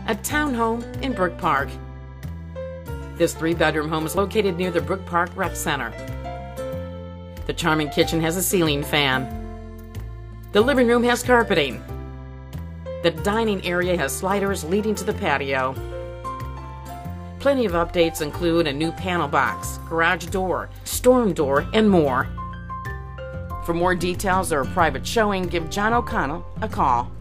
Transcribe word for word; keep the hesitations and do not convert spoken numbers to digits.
a townhome in Brook Park. This three-bedroom home is located near the Brook Park Rec Center. The charming kitchen has a ceiling fan. The living room has carpeting. The dining area has sliders leading to the patio. Plenty of updates include a new panel box, garage door, storm door, and more. For more details or a private showing, give John O'Connell a call.